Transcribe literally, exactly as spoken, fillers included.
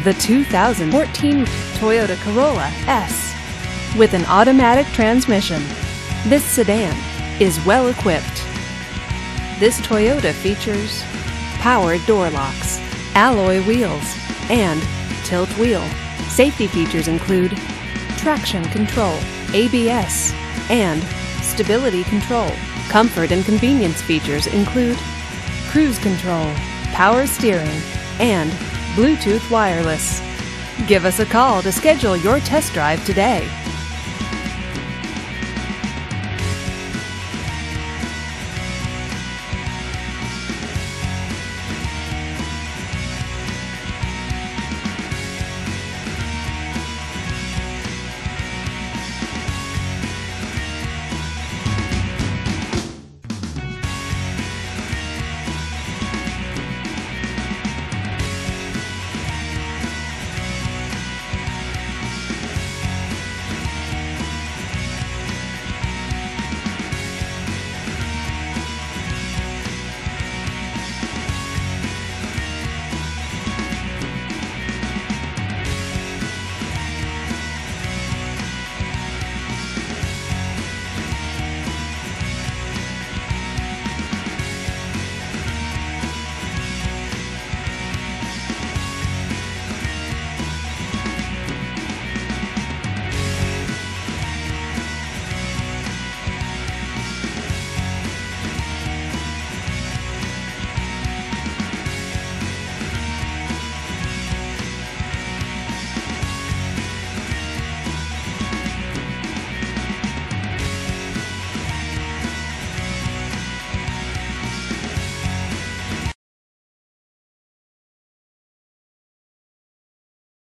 the two thousand fourteen Toyota Corolla S. With an automatic transmission, this sedan is well equipped. This Toyota features power door locks, alloy wheels, and tilt wheel. Safety features include traction control, A B S, and stability control. Comfort and convenience features include cruise control, power steering, and Bluetooth wireless. Give us a call to schedule your test drive today.